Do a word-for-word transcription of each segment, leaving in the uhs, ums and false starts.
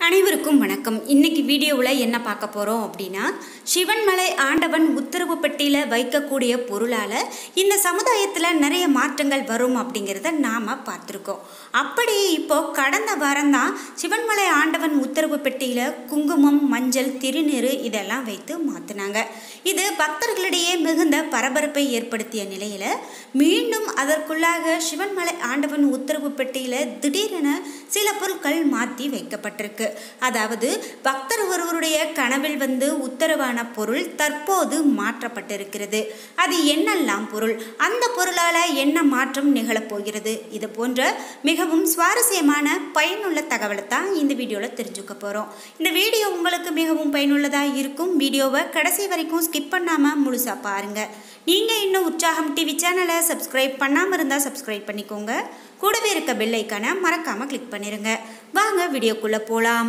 அனைவருக்கும் வணக்கம். இன்னைக்கு வீடியோவில் என்ன பார்க்க போகிறோம் அப்படின்னா, சிவன்மலை ஆண்டவன் உத்தரவு பெட்டியில் வைக்கக்கூடிய பொருளால் இந்த சமுதாயத்தில் நிறைய மாற்றங்கள் வரும் அப்படிங்கிறத நாம் பார்த்துருக்கோம். அப்படி இப்போது கடந்த வாரம் தான் சிவன்மலை ஆண்டவன் உத்தரவு பெட்டியில் குங்குமம், மஞ்சள், திருநீர் இதெல்லாம் வைத்து மாற்றினாங்க. இது பக்தர்களிடையே மிகுந்த பரபரப்பை ஏற்படுத்திய நிலையில் மீண்டும் அதற்குள்ளாக சிவன்மலை ஆண்டவன் உத்தரவு பெட்டியில் திடீரென சில பொருட்கள் மாற்றி வைக்கப்பட்டிருக்கு. அதாவது பக்தர் ஒருவருடைய கனவில் வந்து உத்தரவான பொருள் தற்போது மாற்றப்பட்டிருக்கிறது. அது என்னெல்லாம் பொருள், அந்த பொருளால் என்ன மாற்றம் நிகழப்போகிறது, இது போன்ற மிகவும் சுவாரஸ்யமான பயனுள்ள தகவலை தான் இந்த வீடியோவில் தெரிஞ்சுக்க போகிறோம். இந்த வீடியோ உங்களுக்கு மிகவும் பயனுள்ளதாக இருக்கும். வீடியோவை கடைசி வரைக்கும் ஸ்கிப் பண்ணாமல் முழுசாக பாருங்கள். நீங்கள் இன்னும் உற்சாகம் டிவி சேனலை சப்ஸ்கிரைப் பண்ணாமல் இருந்தால் சப்ஸ்கிரைப் பண்ணிக்கோங்க. கூடவே இருக்க பெல் ஐக்கானை மறக்காமல் கிளிக் பண்ணிடுங்க. வாங்க வீடியோக்குள்ளே போகலாம்.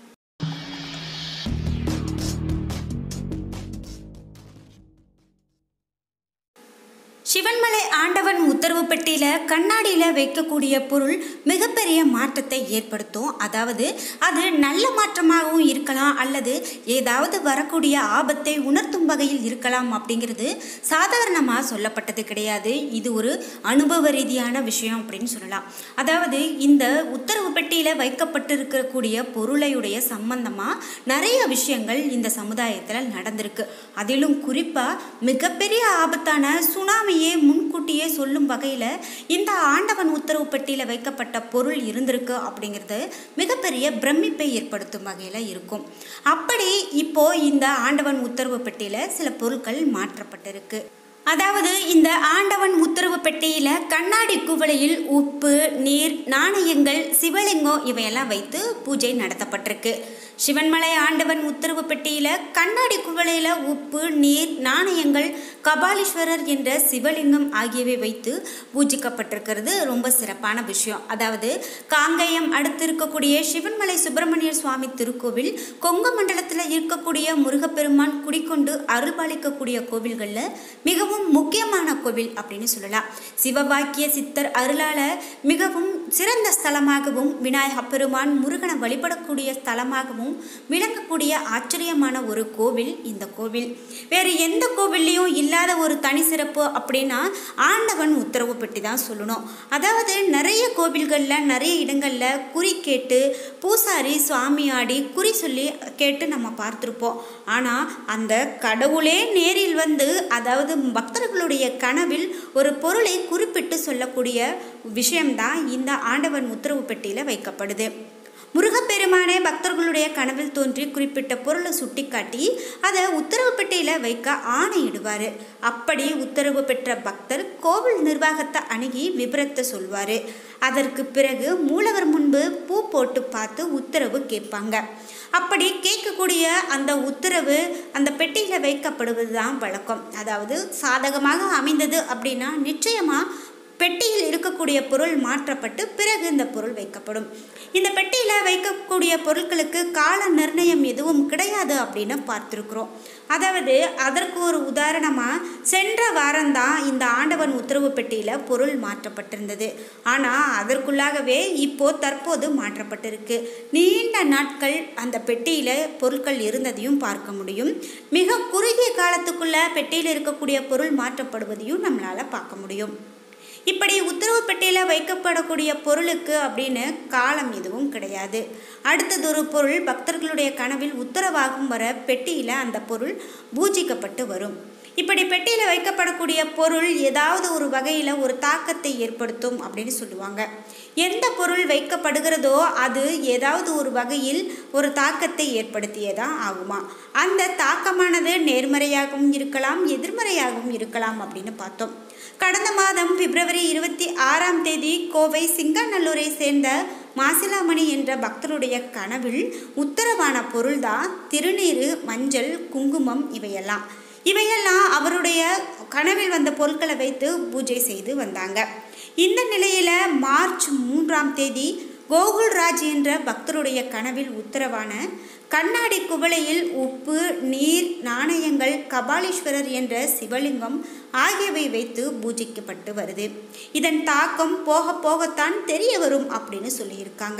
சிவன்மலை ஆண்டவன் உத்தரவு பெட்டியில் கண்ணாடியில் வைக்கக்கூடிய பொருள் மிகப்பெரிய மாற்றத்தை ஏற்படுத்தும். அதாவது அது நல்ல மாற்றமாகவும் இருக்கலாம், அல்லது ஏதாவது வரக்கூடிய ஆபத்தை உணர்த்தும் வகையில் இருக்கலாம். அப்படிங்கிறது சாதாரணமாக சொல்லப்பட்டது கிடையாது. இது ஒரு அனுபவ ரீதியான விஷயம் அப்படின்னு சொல்லலாம். அதாவது இந்த உத்தரவு பெட்டியில் வைக்கப்பட்டிருக்கக்கூடிய பொருளையுடைய சம்பந்தமாக நிறைய விஷயங்கள் இந்த சமுதாயத்தில் நடந்திருக்கு. அதிலும் குறிப்பாக மிகப்பெரிய ஆபத்தான சுனாமி முன்கூட்டியே சொல்லும் வகையில் இந்த ஆண்டவன் உத்தரவு பெட்டியில் வைக்கப்பட்ட பொருள் இருந்திருக்கு. அப்படிங்கிறது மிகப்பெரிய பிரமிப்பை ஏற்படுத்தும் வகையில் இருக்கும். அப்படி இப்போ இந்த ஆண்டவன் உத்தரவு பெட்டியில் சில பொருட்கள் மாற்றப்பட்டிருக்கு. அதாவது இந்த ஆண்டவன் உத்தரவு பெட்டியில் கண்ணாடி குவளையில் உப்பு, நீர், நாணயங்கள், சிவலிங்கம் இவையெல்லாம் வைத்து பூஜை நடத்தப்பட்டிருக்கு. சிவன்மலை ஆண்டவன் உத்தரவு பெட்டியில் கண்ணாடி குவளையில் உப்பு, நீர், நாணயங்கள், கபாலீஸ்வரர் என்ற சிவலிங்கம் ஆகியவை வைத்து பூஜிக்கப்பட்டிருக்கிறது ரொம்ப சிறப்பான விஷயம். அதாவது காங்கேயம் அடுத்து இருக்கக்கூடிய சிவன்மலை சுப்பிரமணிய சுவாமி திருக்கோவில் கொங்கு மண்டலத்தில் இருக்கக்கூடிய முருகப்பெருமான் குடிக்கொண்டு அருள்பாலிக்கக்கூடிய கோவில்களில் மிகவும் முக்கியமான கோவில் அப்படின்னு சொல்லலாம். சிவபாக்கிய சித்தர் அருளால மிகவும் சிறந்த ஸ்தலமாகவும் விநாயக பெருமான் முருகனை வழிபடக்கூடிய ஸ்தலமாகவும் விளங்கக்கூடிய ஆச்சரியமான ஒரு கோவில் இந்த கோவில். வேறு எந்த கோவில்லையும் இல்லாத ஒரு தனி சிறப்பு அப்படின்னா ஆண்டவன் உத்தரவு பெட்டி தான் சொல்லணும். அதாவது நிறைய கோவில்களில் நிறைய இடங்களில் குறி கேட்டு பூசாரி சுவாமி ஆடி குறி சொல்லி கேட்டு நம்ம பார்த்துருப்போம். ஆனால் அந்த கடவுளே நேரில் வந்து, அதாவது பக்தர்களுடைய கனவில் ஒரு பொருளை குறிப்பிட்டு சொல்லக்கூடிய விஷயம்தான் இந்த ஆண்டவன் உத்தரவு பெட்டியில் வைக்கப்படுது. முருகப்பெருமானே பக்தர்களுடைய கனவில் தோன்றி குறிப்பிட்ட பொருளை சுட்டி காட்டி அதை உத்தரவு பெட்டியில் வைக்க ஆணையிடுவார். அப்படி உத்தரவு பெற்ற பக்தர் கோவில் நிர்வாகத்தை அணுகி விபரத்தை சொல்வார். அதற்கு பிறகு மூலவர் முன்பு பூ போட்டு பார்த்து உத்தரவு கேட்பாங்க. அப்படி கேட்கக்கூடிய அந்த உத்தரவு அந்த பெட்டியில் வைக்கப்படுவது தான் வழக்கம். அதாவது சாதகமாக அமைந்தது அப்படின்னா நிச்சயமாக பெட்டியில் இருக்கக்கூடிய பொருள் மாற்றப்பட்டு பிறகு இந்த பொருள் வைக்கப்படும். இந்த பெட்டியில் வைக்கக்கூடிய பொருட்களுக்கு கால நிர்ணயம் எதுவும் கிடையாது அப்படின்னு பார்த்துருக்குறோம். அதாவது அதற்கு ஒரு உதாரணமாக சென்ற வாரம்தான் இந்த ஆண்டவன் உத்தரவு பெட்டியில் பொருள் மாற்றப்பட்டிருந்தது. ஆனால் அதற்குள்ளாகவே இப்போ தற்போது மாற்றப்பட்டிருக்கு. நீண்ட நாட்கள் அந்த பெட்டியில் பொருட்கள் இருந்ததையும் பார்க்க முடியும். மிக குறுகிய காலத்துக்குள்ளே பெட்டியில் இருக்கக்கூடிய பொருள் மாற்றப்படுவதையும் நம்மளால் பார்க்க முடியும். இப்படி உத்தரவு பெட்டியில் வைக்கப்படக்கூடிய பொருளுக்கு அப்படின்னு காலம் எதுவும் கிடையாது. அடுத்ததொரு பொருள் பக்தர்களுடைய கனவில் உத்தரவாகும் வர பெட்டியில் அந்த பொருள் பூஜிக்கப்பட்டு வரும். இப்படி பெட்டியில் வைக்கப்படக்கூடிய பொருள் ஏதாவது ஒரு வகையில் ஒரு தாக்கத்தை ஏற்படுத்தும் அப்படின்னு சொல்லுவாங்க. எந்த பொருள் வைக்கப்படுகிறதோ அது ஏதாவது ஒரு வகையில் ஒரு தாக்கத்தை ஏற்படுத்தியதான் ஆகுமா. அந்த தாக்கமானது நேர்மறையாகவும் இருக்கலாம், எதிர்மறையாகவும் இருக்கலாம் அப்படின்னு பார்த்தோம். கடந்த மாதம் பிப்ரவரி இருபத்தி ஆறாம் தேதி கோவை சிங்காநல்லூரை சேர்ந்த மாசிலாமணி என்ற பக்தருடைய கனவில் உத்தரவான பொருள்தான் திருநீர், மஞ்சள், குங்குமம் இவையெல்லாம். இவையெல்லாம் அவருடைய கனவில் வந்த பொருட்களை வைத்து பூஜை செய்து வந்தாங்க. இந்த நிலையில் மார்ச் மூன்றாம் தேதி கோகுல்ராஜ் என்ற பக்தருடைய கனவில் உத்தரவான கண்ணாடி குவளையில் உப்பு, நீர், நாணயங்கள், கபாலீஸ்வரர் என்ற சிவலிங்கம் ஆகியவை வைத்து பூஜிக்கப்பட்டு வருது. இதன் தாக்கம் போக போகத்தான் தெரிய வரும் அப்படின்னு சொல்லியிருக்காங்க.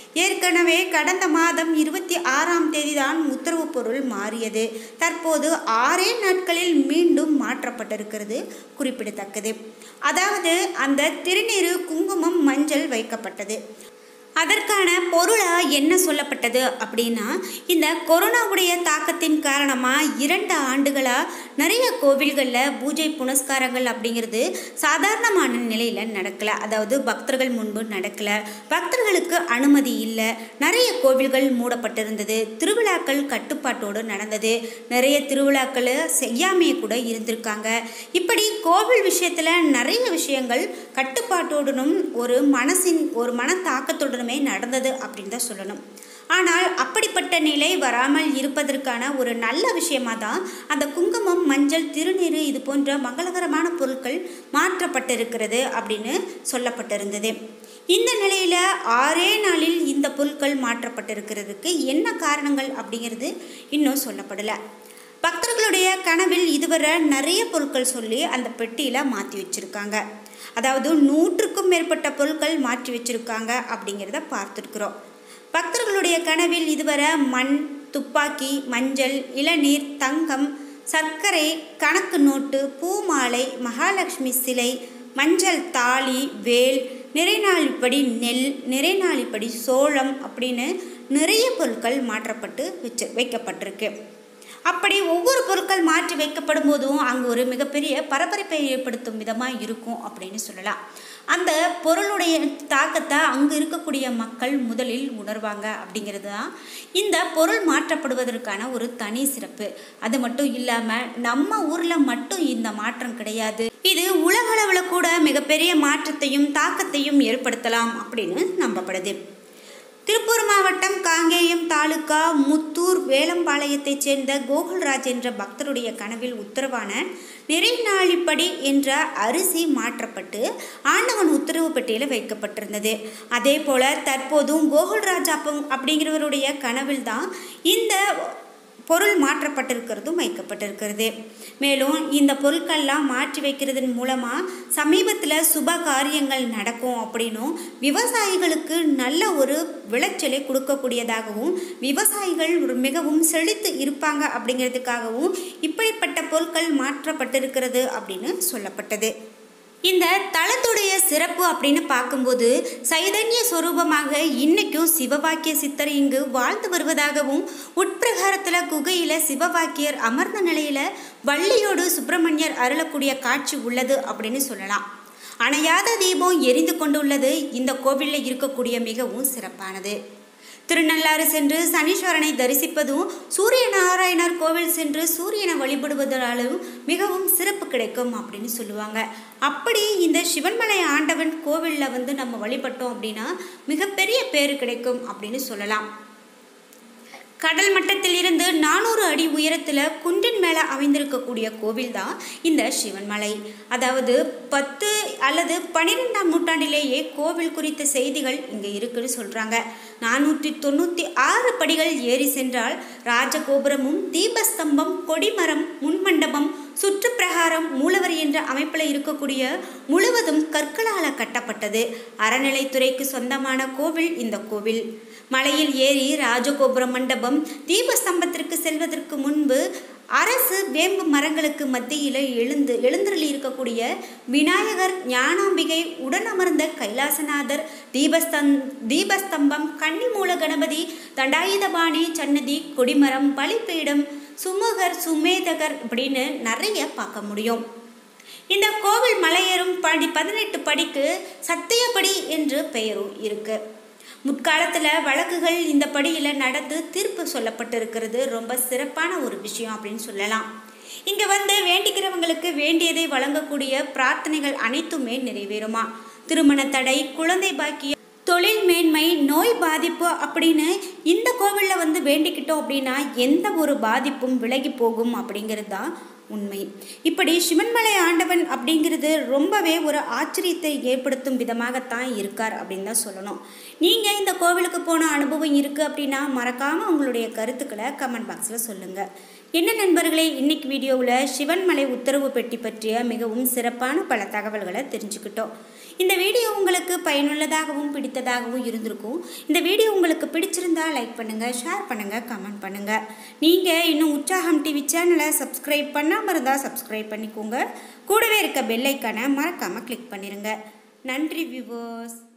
ஏற்கனவே கடந்த மாதம் இருபத்தி ஆறாம் தேதி தான் உத்தரவு பொருள் மாறியது. தற்போது ஆறே நாட்களில் மீண்டும் மாற்றப்பட்டிருக்கிறது குறிப்பிடத்தக்கது. அதாவது அந்த திருநீறு, குங்குமம், மஞ்சள் வைக்கப்பட்டது. அதற்கான பொருளாக என்ன சொல்லப்பட்டது அப்படின்னா, இந்த கொரோனாவுடைய தாக்கத்தின் காரணமாக இரண்டு ஆண்டுகளாக நிறைய கோவில்களில் பூஜை புனஸ்காரங்கள் அப்படிங்கிறது சாதாரணமான நிலையில் நடக்கலை. அதாவது பக்தர்கள் முன்பு நடக்கலை, பக்தர்களுக்கு அனுமதி இல்லை, நிறைய கோவில்கள் மூடப்பட்டிருந்தது, திருவிழாக்கள் கட்டுப்பாட்டோடு நடந்தது, நிறைய திருவிழாக்கள் செய்யாமையே கூட இருந்திருக்காங்க. இப்படி கோவில் விஷயத்தில் நிறைய விஷயங்கள் கட்டுப்பாட்டோடனும் ஒரு மனசின் ஒரு மன தாக்கத்துடனும் நடந்தது அப்படின்னு தான் சொல்லணும். ஆனால் அப்படிப்பட்ட நிலை வராமல் இருப்பதற்கான ஒரு நல்ல விஷயமா தான் அந்த குங்குமம், மஞ்சள், திருநீறு இது போன்ற மங்களகரமான பொருட்கள் மாற்றப்பட்டிருக்கிறது அப்படின்னு சொல்லப்பட்டிருந்தது. இந்த நிலையில் ஆறே நாளில் இந்த பொருட்கள் மாற்றப்பட்டிருக்கிறதுக்கு என்ன காரணங்கள் அப்படிங்கிறது இன்னும் சொல்லப்படலை. பக்தர்களுடைய கனவில் இதுவரை நிறைய பொருட்கள் சொல்லி அந்த பெட்டியில் மாற்றி வச்சுருக்காங்க. அதாவது நூற்றுக்கும் மேற்பட்ட பொருட்கள் மாற்றி வச்சுருக்காங்க அப்படிங்கிறத பார்த்துருக்குறோம். பக்தர்களுடைய கனவில் இதுவரை மண், துப்பாக்கி, மஞ்சள், இளநீர், தங்கம், சர்க்கரை, கணக்கு நோட்டு, பூமாலை, மகாலட்சுமி சிலை, மஞ்சள் தாலி, வேல், நிறைநாளிப்படி நெல், நிறைநாளிப்படி சோளம் அப்படின்னு நிறைய பொருட்கள் மாற்றப்பட்டு வச்சு வைக்கப்பட்டிருக்கு. அப்படி ஒவ்வொரு பொருட்கள் மாற்றி வைக்கப்படும் போதும் அங்கே ஒரு மிகப்பெரிய பரபரப்பை ஏற்படுத்தும் விதமாக இருக்கும் அப்படின்னு சொல்லலாம். அந்த பொருளுடைய தாக்கத்தை அங்கே இருக்கக்கூடிய மக்கள் முதலில் உணர்வாங்க அப்படிங்கிறது தான் இந்த பொருள் மாற்றப்படுவதற்கான ஒரு தனி சிறப்பு. அது மட்டும் இல்லாமல் நம்ம ஊரில் மட்டும் இந்த மாற்றம் கிடையாது, இது உலகளவில் கூட மிகப்பெரிய மாற்றத்தையும் தாக்கத்தையும் ஏற்படுத்தலாம் அப்படின்னு நம்பப்படுது. திருப்பூர் மாவட்டம் காங்கேயம் தாலுகா முத்தூர் வேலம்பாளையத்தைச் சேர்ந்த கோகுல்ராஜ் என்ற பக்தருடைய கனவில் உத்தரவான நிறைநாளிப்படி என்ற அரிசி மாற்றப்பட்டு ஆண்டவன் உத்தரவு பெட்டியில் வைக்கப்பட்டிருந்தது. அதே போல் தற்போதும் கோகுல்ராஜ் அப்பம் அப்படிங்கிறவருடைய கனவில் தான் இந்த பொருள் மாற்றப்பட்டிருக்கிறதும் வைக்கப்பட்டிருக்கிறது. மேலும் இந்த பொருட்கள்லாம் மாற்றி வைக்கிறதன் மூலமாக சமீபத்தில் சுப காரியங்கள் நடக்கும் அப்படின்னும், விவசாயிகளுக்கு நல்ல ஒரு விளைச்சலை கொடுக்கக்கூடியதாகவும், விவசாயிகள் மிகவும் செழித்து இருப்பாங்க அப்படிங்கிறதுக்காகவும் இப்படிப்பட்ட பொருட்கள் மாற்றப்பட்டிருக்கிறது அப்படின்னு சொல்லப்பட்டது. இந்த தலத்துடைய சிறப்பு அப்படின்னு பார்க்கும்போது சைதன்ய சொரூபமாக இன்னைக்கும் சிவவாக்கிய சித்தர் இங்கு வாழ்ந்து வருவதாகவும், உட்பிரகாரத்தில் குகையில் சிவவாக்கியர் அமர்ந்த நிலையில் வள்ளியோடு சுப்பிரமணியர் அருளக்கூடிய காட்சி உள்ளது அப்படின்னு சொல்லலாம். அணையாத தீபம் எரிந்து கொண்டுள்ளது இந்த கோவிலில் இருக்கக்கூடிய மிகவும் சிறப்பானது. திருநள்ளாறு சென்று சனீஸ்வரனை தரிசிப்பதும், சூரிய நாராயணர் கோவில் சென்று சூரியனை வழிபடுவதாலும் மிகவும் சிறப்பு கிடைக்கும் அப்படின்னு சொல்லுவாங்க. அப்படி இந்த சிவன்மலை ஆண்டவன் கோவிலில் வந்து நம்ம வழிபட்டோம் அப்படின்னா மிகப்பெரிய பேரு கிடைக்கும் அப்படின்னு சொல்லலாம். கடல் மட்டத்தில் இருந்து நானூறு அடி உயரத்தில் குன்றின் மேலே அமைந்திருக்கக்கூடிய கோவில் தான் இந்த சிவன்மலை. அதாவது பத்து அல்லது பன்னிரெண்டாம் நூற்றாண்டிலேயே கோவில் குறித்த செய்திகள் இங்கே இருக்குன்னு சொல்கிறாங்க. நானூற்றி தொண்ணூற்றி ஆறு படிகள் ஏறி சென்றால் ராஜகோபுரமும், தீபஸ்தம்பம், கொடிமரம், முன்மண்டபம், சுற்றுப்பிரகாரம், மூலவர் என்ற அமைப்பில் இருக்கக்கூடிய முழுவதும் கற்களால் கட்டப்பட்டது. அறநிலைத்துறைக்கு சொந்தமான கோவில் இந்த கோவில். மலையில் ஏறி ராஜகோபுர மண்டபம், தீபஸ்தம்பத்திற்கு செல்வதற்கு முன்பு அரசு வேம்பு மரங்களுக்கு மத்தியில் எழுந்து எழுந்தருளி இருக்கக்கூடிய விநாயகர், ஞானாம்பிகை, உடனமர்ந்த கைலாசநாதர், தீபஸ்தம் தீபஸ்தம்பம், கன்னிமூல கணபதி, தண்டாயுதபாணி சன்னதி, கொடிமரம், பலிப்பீடம், சுமுகர், சுமேதகர் இப்படின்னு நிறைய பார்க்க முடியும். இந்த கோவில் மலையேறும் படி பதினெட்டு படிக்கு சத்தியப்படி என்று பெயரும் இருக்கு. முற்காலத்தில் வழக்குகள் இந்த படியில் நடந்து தீர்ப்பு சொல்லப்பட்டிருக்கிறது. ரொம்ப சிறப்பான ஒரு விஷயம் அப்படின்னு சொல்லலாம். இங்கே வந்து வேண்டிக்கிறவங்களுக்கு வேண்டியதை வழங்கக்கூடிய பிரார்த்தனைகள் அனைத்துமே நிறைவேறுமா. திருமண தடை, குழந்தை பாக்கியம், தொழில் மேன்மை, நோய் பாதிப்பு அப்படின்னு இந்த கோவிலில் வந்து வேண்டிக்கிட்டோம் அப்படின்னா எந்த ஒரு பாதிப்பும் விலகி போகும் அப்படிங்கிறது தான் உண்மை. இப்படி சிவன்மலை ஆண்டவன் அப்படிங்கிறது ரொம்பவே ஒரு ஆச்சரியத்தை ஏற்படுத்தும் விதமாகத்தான் இருக்கார் அப்படின்னு தான் சொல்லணும். நீங்கள் இந்த கோவிலுக்கு போன அனுபவம் இருக்குது அப்படின்னா மறக்காமல் உங்களுடைய கருத்துக்களை கமெண்ட் பாக்ஸில் சொல்லுங்கள். என்ன நண்பர்களே, இன்னைக்கு வீடியோவில் சிவன்மலை உத்தரவு பெட்டி பற்றிய மிகவும் சிறப்பான பல தகவல்களை தெரிஞ்சுக்கிட்டோம். இந்த வீடியோ உங்களுக்கு பயனுள்ளதாகவும் பிடித்ததாகவும் இருந்திருக்கும். இந்த வீடியோ உங்களுக்கு பிடிச்சிருந்தா லைக் பண்ணுங்கள், ஷேர் பண்ணுங்கள், கமெண்ட் பண்ணுங்கள். நீங்கள் இன்னும் உற்சாகம் டிவி சேனலை சப்ஸ்கிரைப் பண்ணாமல் இருந்தால் சப்ஸ்கிரைப் பண்ணிக்கோங்க. கூடவே இருக்க பெல் ஐக்கானை மறக்காமல் கிளிக் பண்ணிடுங்க. நன்றி வியூவர்ஸ்.